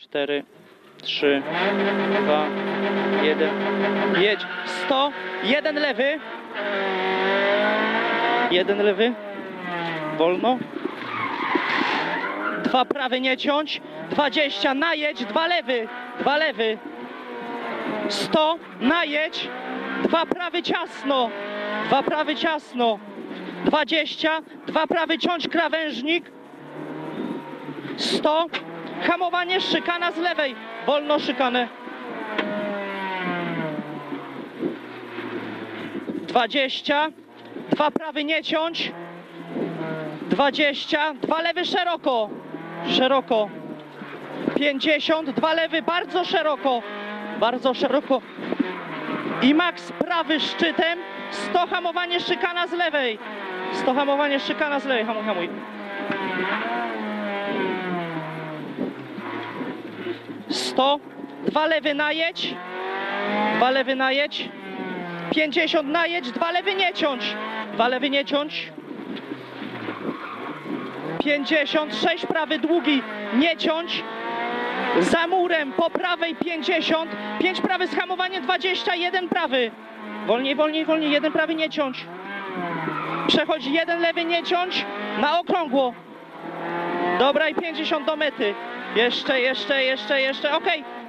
4, 3, 2, 1. Jedź. 100. 1 lewy. 1 lewy. Wolno. 2 prawy, nie ciąć. 20. Najedź. 2 lewy. 2 lewy. 100. Najedź. 2 prawy, ciasno. 2 prawy, ciasno. 20. 2 prawy, ciąć krawężnik. 100. Hamowanie, szykana z lewej. Wolno szykanę. 20. 2 prawy, nie ciąć. 20. 2 lewy, szeroko. Szeroko. 50. 2 lewy, bardzo szeroko. Bardzo szeroko. I maks prawy szczytem. 100. Hamowanie, szykana z lewej. 100. Hamowanie, szykana z lewej. Hamuj, hamuj. 100. 2 lewy, najedź. 2 lewy, najedź. 50. Najedź. 2 lewy, nie ciąć. 2 lewy, nie ciąć. 50. 6 prawy, długi, nie ciąć. Za murem, po prawej 50. 5 prawy z hamowaniem, 21 prawy. Wolniej, wolniej, wolniej. 1 prawy, nie ciąć. Przechodzi 1 lewy, nie ciąć. Na okrągło. Dobra, i 50 do mety. Jeszcze. Okej.